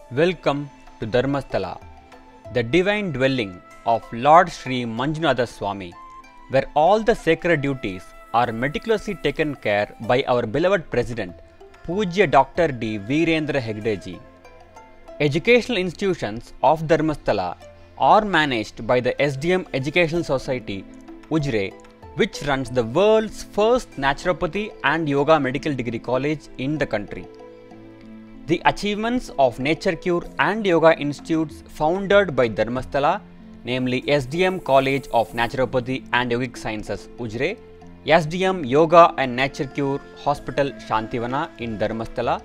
Welcome to Dharmasthala, the divine dwelling of Lord Sri Manjunatha Swami, where all the sacred duties are meticulously taken care by our beloved President, Pujya Dr. D. Virendra Hegdeji. Educational institutions of Dharmasthala are managed by the SDM Educational Society, Ujire, which runs the world's first Naturopathy and Yoga Medical Degree College in the country. The achievements of Nature Cure and Yoga Institutes founded by Dharmasthala, namely SDM College of Naturopathy and Yogic Sciences, Ujire, SDM Yoga and Nature Cure Hospital, Shakthi in Dharmasthala,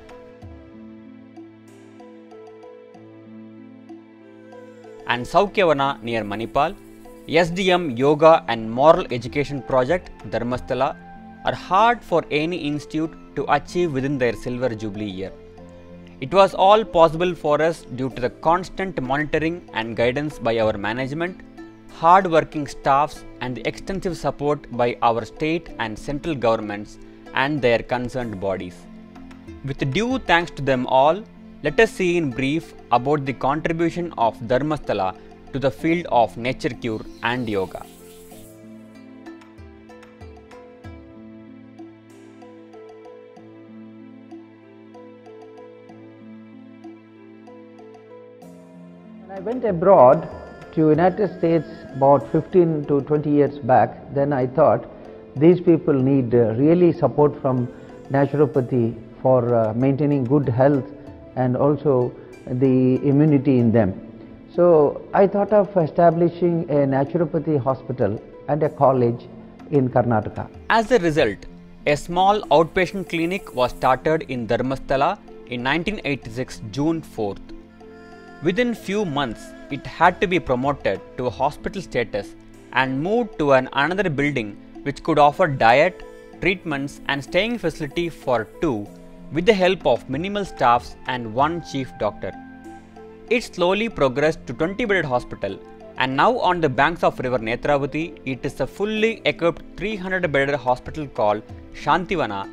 and Saukyavana near Manipal, SDM Yoga and Moral Education Project, Dharmasthala, are hard for any institute to achieve within their silver jubilee year. It was all possible for us due to the constant monitoring and guidance by our management, hard-working staffs, and the extensive support by our state and central governments and their concerned bodies. With due thanks to them all, let us see in brief about the contribution of Dharmasthala to the field of nature cure and yoga. When I went abroad to United States about 15 to 20 years back, then I thought these people need really support from naturopathy for maintaining good health and also the immunity in them. So I thought of establishing a naturopathy hospital and a college in Karnataka. As a result, a small outpatient clinic was started in Dharmasthala in 1986 June 4th. Within few months, it had to be promoted to a hospital status and moved to another building which could offer diet, treatments and staying facility for two with the help of minimal staffs and one chief doctor. It slowly progressed to 20-bedded hospital, and now on the banks of river Netravati, it is a fully equipped 300-bedded hospital called Shakthi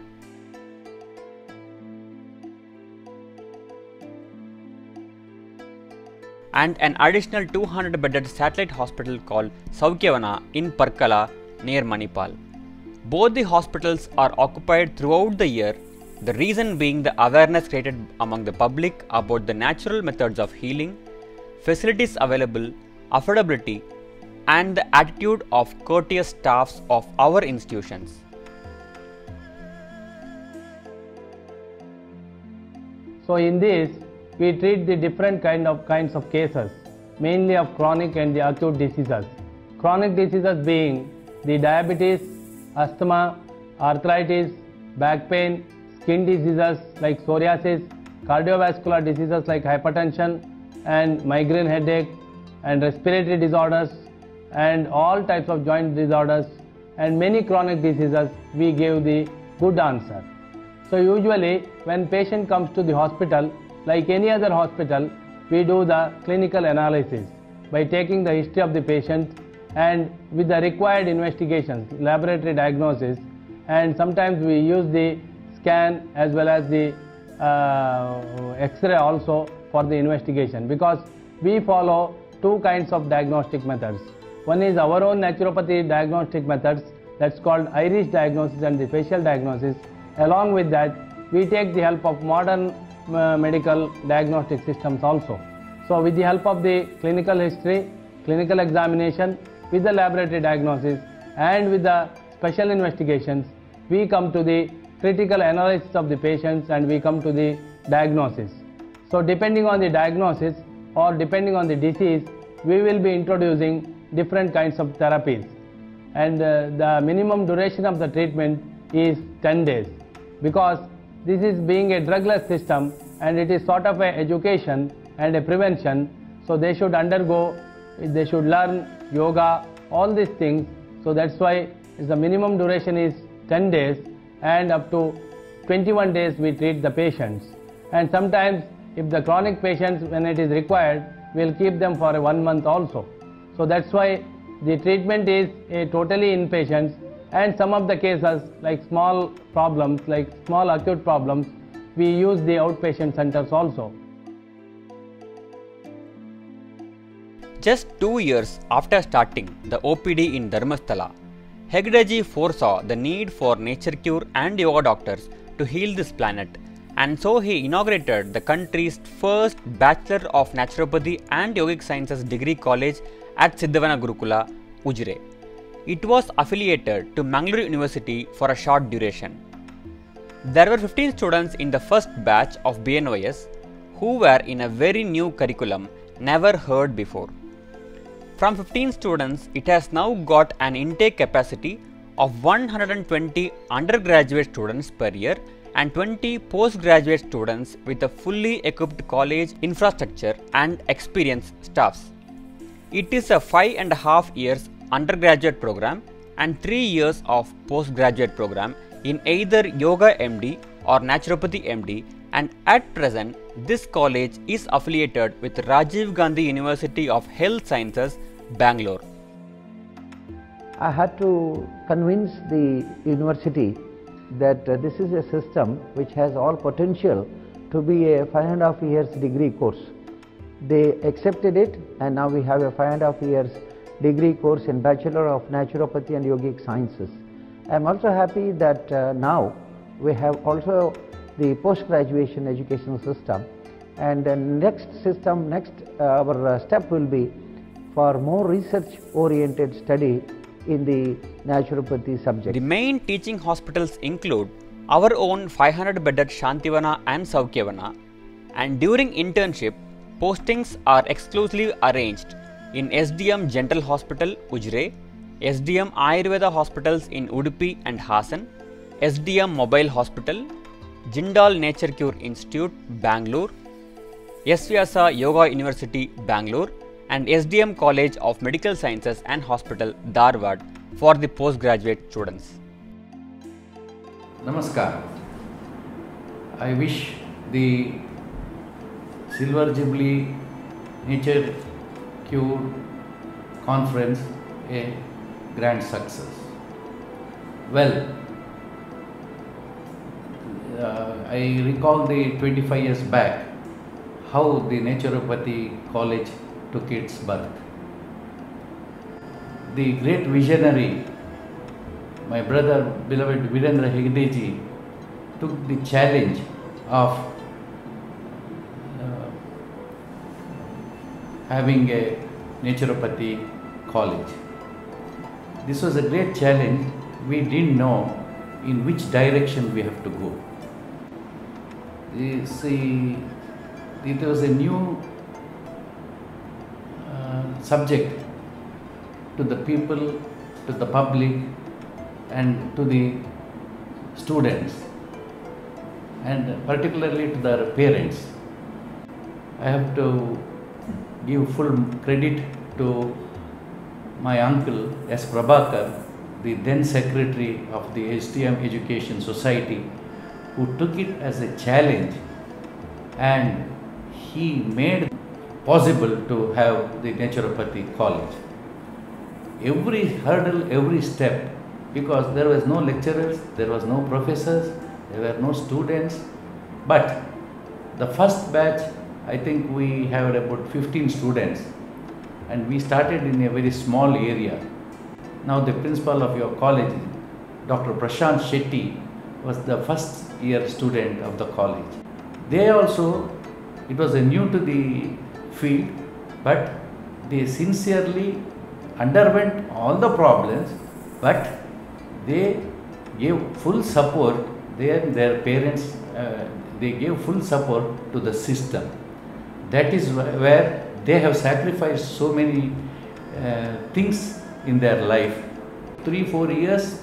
and an additional 200-bedded satellite hospital called Saukyavana in Parkala near Manipal. Both the hospitals are occupied throughout the year, the reason being the awareness created among the public about the natural methods of healing, facilities available, affordability, and the attitude of courteous staffs of our institutions. So in this, we treat the different kinds of cases, mainly of chronic and the acute diseases. Chronic diseases being the diabetes, asthma, arthritis, back pain, skin diseases like psoriasis, cardiovascular diseases like hypertension and migraine headache, and respiratory disorders, and all types of joint disorders, and many chronic diseases, we give the good answer. So usually when patient comes to the hospital, like any other hospital, we do the clinical analysis by taking the history of the patient and with the required investigations, laboratory diagnosis, and sometimes we use the scan as well as the X-ray also for the investigation, because we follow two kinds of diagnostic methods. One is our own naturopathy diagnostic methods, that's called iris diagnosis and the facial diagnosis. Along with that, we take the help of modern medical diagnostic systems also. So with the help of the clinical history, clinical examination, with the laboratory diagnosis and with the special investigations, we come to the critical analysis of the patients and we come to the diagnosis. So depending on the diagnosis or depending on the disease, we will be introducing different kinds of therapies. And the minimum duration of the treatment is 10 days, because this is being a drugless system and it is sort of an education and a prevention. So they should undergo, they should learn yoga, all these things. So that's why the minimum duration is 10 days and up to 21 days we treat the patients. And sometimes if the chronic patients, when it is required, we'll keep them for 1 month also. So that's why the treatment is totally inpatient, and some of the cases like small problems, like small acute problems, we use the outpatient centers also. Just 2 years after starting the OPD in Dharmasthala, Hegdeji foresaw the need for nature cure and yoga doctors to heal this planet, and so he inaugurated the country's first Bachelor of Naturopathy and Yogic Sciences degree college at Siddhavana Gurukula, Ujire. It was affiliated to Mangalore University for a short duration. There were 15 students in the first batch of BNYS who were in a very new curriculum never heard before. From 15 students, it has now got an intake capacity of 120 undergraduate students per year and 20 postgraduate students with a fully equipped college infrastructure and experienced staffs. It is a 5.5 years undergraduate program and 3 years of postgraduate program in either Yoga MD or Naturopathy MD, and at present this college is affiliated with Rajiv Gandhi University of Health Sciences, Bangalore. I had to convince the university that this is a system which has all potential to be a 5.5 years degree course. They accepted it, and now we have a 5.5 years degree course in Bachelor of Naturopathy and Yogic Sciences. I am also happy that now we have also the post-graduation educational system, and the next our step will be for more research-oriented study in the naturopathy subject. The main teaching hospitals include our own 500-bedded Shantivana and Saukyavana, and during internship, postings are exclusively arranged in SDM General Hospital, Ujire, SDM Ayurveda Hospitals in Udupi and Hassan, SDM Mobile Hospital, Jindal Nature Cure Institute, Bangalore, S. Vyasa Yoga University, Bangalore, and SDM College of Medical Sciences and Hospital, Dharwad, for the postgraduate students. Namaskar. I wish the Silver Jubilee Nature Cure Conference a grand success. Well, I recall the 25 years back how the Naturopathy College took its birth. The great visionary, my brother beloved Virendra Hegdeji, took the challenge of having a naturopathy college. This was a great challenge. We didn't know in which direction we have to go. See, it was a new subject to the people, to the public, and to the students, and particularly to their parents. I have to give full credit to my uncle S. Prabhakar, the then secretary of the SDM Education Society, who took it as a challenge, and he made possible to have the naturopathy college. Every hurdle, every step, because there was no lecturers, there was no professors, there were no students, but the first batch, I think we had about 15 students, and we started in a very small area. Now the principal of your college, Dr. Prashant Shetty, was the first year student of the college. They also, it was new to the field, but they sincerely underwent all the problems, but they gave full support, their parents, they gave full support to the system. That is where they have sacrificed so many things in their life. 3-4 years,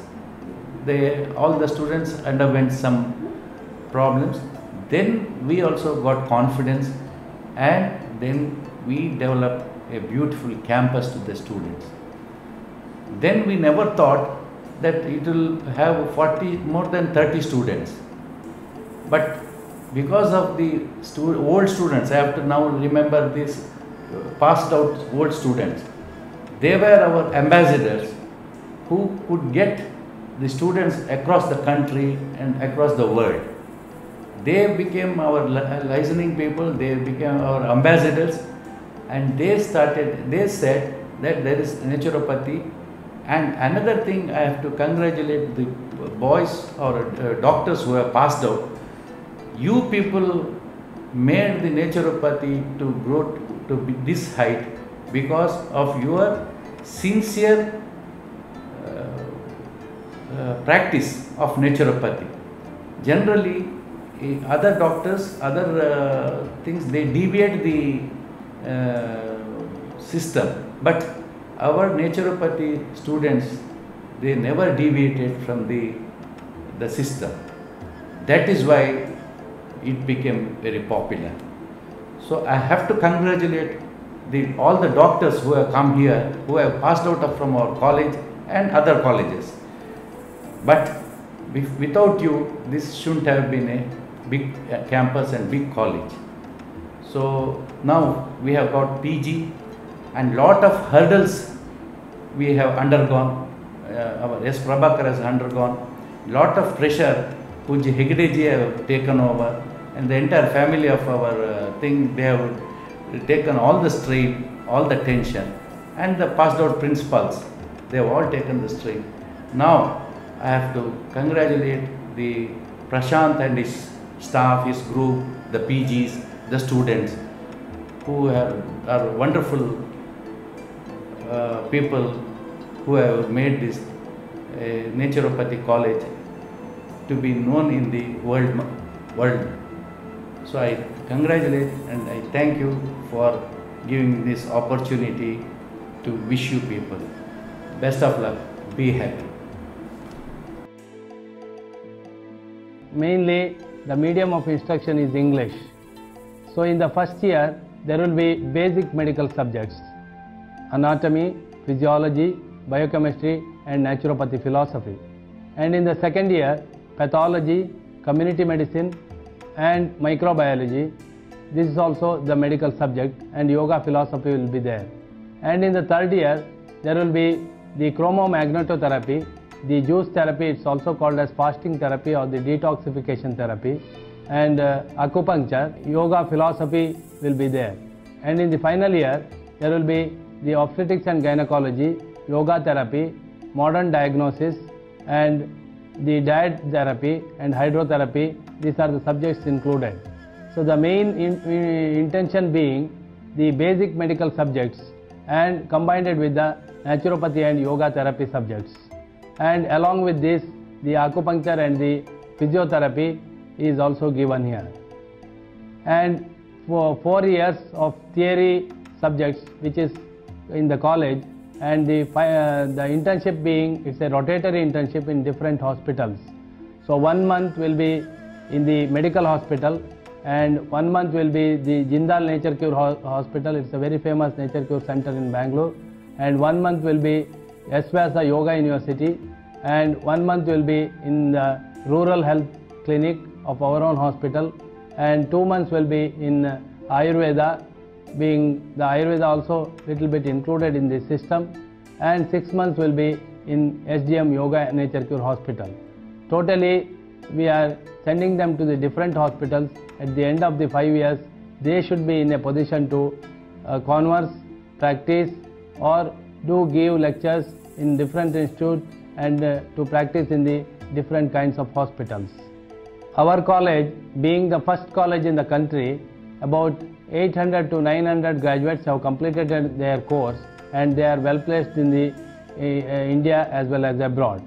all the students underwent some problems. Then we also got confidence, and then we developed a beautiful campus to the students. Then we never thought that it will have more than 30 students. But because of the old students, I have to now remember this, passed out old students, they were our ambassadors who could get the students across the country and across the world. They became our licensing people, they became our ambassadors, and they said that there is naturopathy. And another thing, I have to congratulate the boys or doctors who have passed out. You people made the naturopathy to grow to this height because of your sincere practice of naturopathy. Generally, other doctors, other things, they deviate the system, but our naturopathy students, they never deviated from the system. That is why it became very popular. So I have to congratulate all the doctors who have come here, who have passed out from our college and other colleges. But without you, this shouldn't have been a big campus and big college. So now we have got PG and lot of hurdles we have undergone. Our S. Prabhakar has undergone. Lot of pressure Pujya Hegedeji have taken over, and the entire family of our thing, they have taken all the strain, all the tension, and the passed out principals, they have all taken the strain. Now I have to congratulate the Prashant and his staff, his group, the PGs, the students, who are wonderful people who have made this naturopathy college to be known in the world. So I congratulate and I thank you for giving this opportunity to wish you people. Best of luck. Be happy. Mainly, the medium of instruction is English. So in the first year, there will be basic medical subjects: anatomy, physiology, biochemistry, and naturopathy philosophy. And in the second year, pathology, community medicine, and microbiology. This is also the medical subject, and yoga philosophy will be there. And in the third year, there will be the chromomagnetotherapy, the juice therapy, it's also called as fasting therapy or the detoxification therapy, and acupuncture, yoga philosophy will be there. And in the final year, there will be the obstetrics and gynecology, yoga therapy, modern diagnosis, and the diet therapy and hydrotherapy. These are the subjects included. So the main intention being the basic medical subjects and combined it with the naturopathy and yoga therapy subjects. And along with this, the acupuncture and the physiotherapy is also given here. And for 4 years of theory subjects, which is in the college, and the internship being, it's a rotatory internship in different hospitals. So 1 month will be in the medical hospital, and 1 month will be the Jindal Nature Cure Hospital. It's a very famous nature cure center in Bangalore. And 1 month will be Esvasa Yoga University, and 1 month will be in the rural health clinic of our own hospital, and 2 months will be in Ayurveda, being the Ayurveda also little bit included in this system, and 6 months will be in SDM Yoga Nature Cure Hospital. Totally, we are sending them to the different hospitals. At the end of the 5 years, they should be in a position to converse, practice, or do give lectures in different institutes and to practice in the different kinds of hospitals. Our college, being the first college in the country, about 800 to 900 graduates have completed their course, and they are well placed in the India as well as abroad.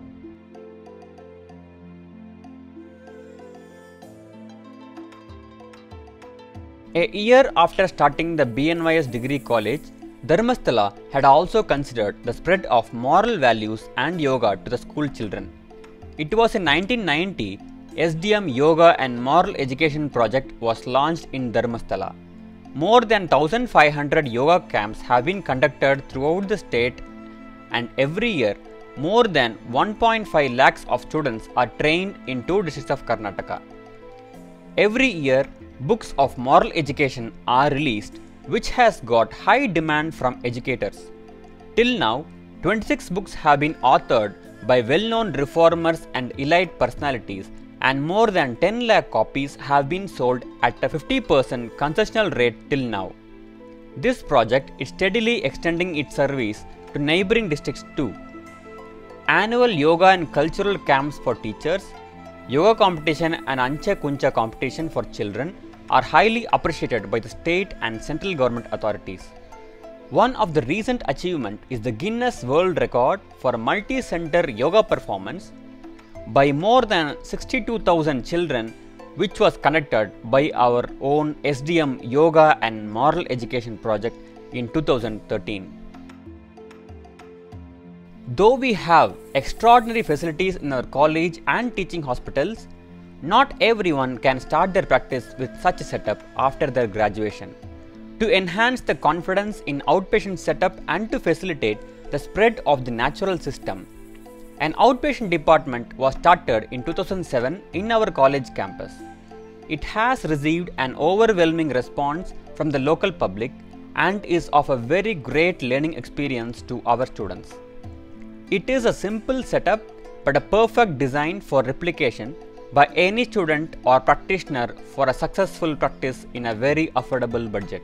A year after starting the BNYS degree college, Dharmasthala had also considered the spread of moral values and yoga to the school children. It was in 1990, SDM Yoga and Moral Education Project was launched in Dharmasthala. More than 1,500 yoga camps have been conducted throughout the state, and every year, more than 1.5 lakhs of students are trained in 2 districts of Karnataka. Every year, books of moral education are released, which has got high demand from educators. Till now, 26 books have been authored by well-known reformers and elite personalities, and more than 10 lakh copies have been sold at a 50% concessional rate till now. This project is steadily extending its service to neighboring districts too. Annual yoga and cultural camps for teachers, yoga competition and Anche Kuncha competition for children are highly appreciated by the state and central government authorities. One of the recent achievements is the Guinness World Record for a multi-center yoga performance by more than 62,000 children, which was conducted by our own SDM Yoga and Moral Education project in 2013. Though we have extraordinary facilities in our college and teaching hospitals, not everyone can start their practice with such a setup after their graduation. To enhance the confidence in outpatient setup and to facilitate the spread of the natural system, an outpatient department was started in 2007 in our college campus. It has received an overwhelming response from the local public and is of a very great learning experience to our students. It is a simple setup but a perfect design for replication by any student or practitioner for a successful practice in a very affordable budget.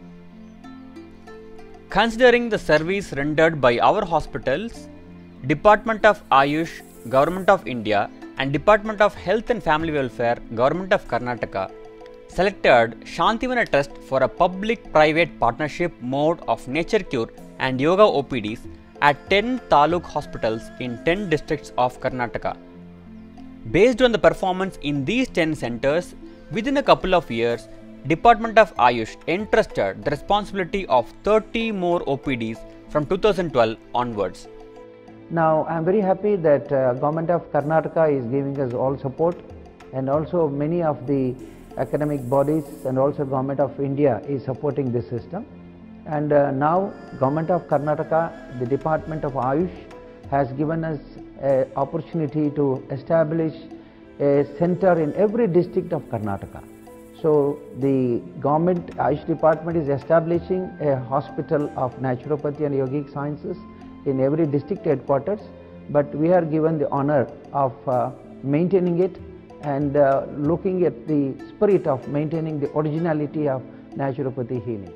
Considering the service rendered by our hospitals, Department of Ayush, Government of India and Department of Health and Family Welfare, Government of Karnataka selected Shantivana Trust for a public-private partnership mode of nature cure and yoga OPDs at 10 taluk hospitals in 10 districts of Karnataka. Based on the performance in these 10 centers, within a couple of years, Department of Ayush entrusted the responsibility of 30 more OPDs from 2012 onwards. Now I am very happy that Government of Karnataka is giving us all support, and also many of the academic bodies and also Government of India is supporting this system. And now Government of Karnataka, the Department of Ayush has given us an opportunity to establish a center in every district of Karnataka. So the government Ayush department is establishing a hospital of naturopathy and yogic sciences in every district headquarters, but we are given the honor of maintaining it and looking at the spirit of maintaining the originality of naturopathy healing.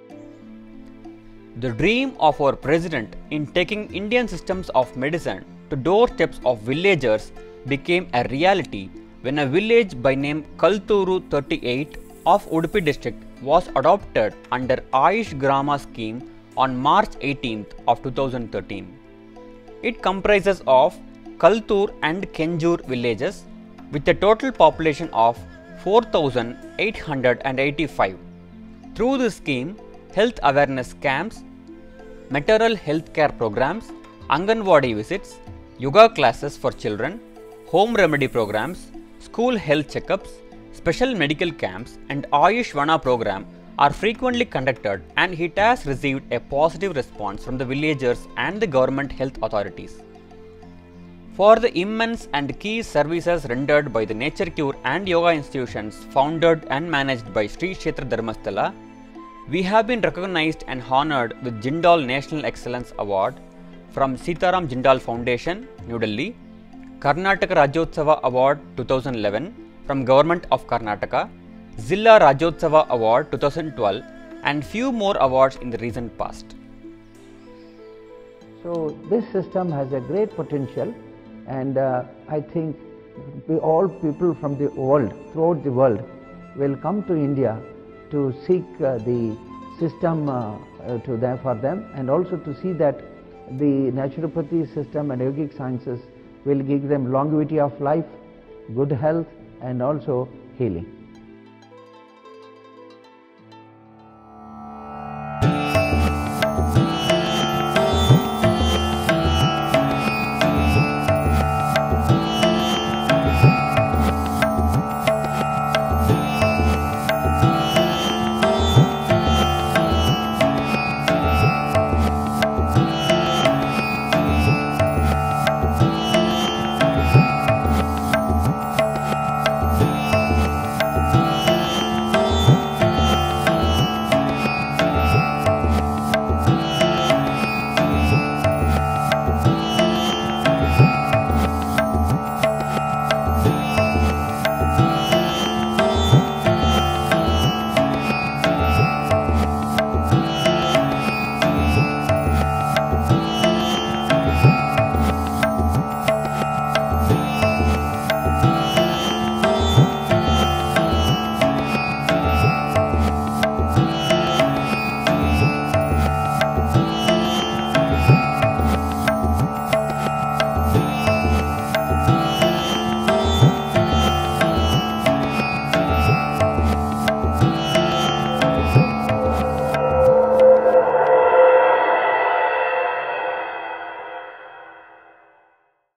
The dream of our president in taking Indian systems of medicine to doorsteps of villagers became a reality when a village by name Kalturu 38 of Udupi district was adopted under Ayush Grama scheme on March 18th of 2013. It comprises of Kaltur and Kenjur villages with a total population of 4,885. Through this scheme, health awareness camps, maternal health care programs, Anganwadi visits, yoga classes for children, home remedy programs, school health checkups, special medical camps and Ayush Vana program are frequently conducted, and it has received a positive response from the villagers and the government health authorities. For the immense and key services rendered by the nature cure and yoga institutions founded and managed by Sri Kshetra Dharmasthala, we have been recognized and honored with Jindal National Excellence Award from Sitaram Jindal Foundation, New Delhi, Karnataka Rajyotsava Award 2011 from Government of Karnataka, Zilla Rajyotsava Award 2012 and few more awards in the recent past. So this system has a great potential, and I think all people from the world, throughout the world, will come to India to seek the system for them, and also to see that the naturopathy system and yogic sciences will give them longevity of life, good health and also healing.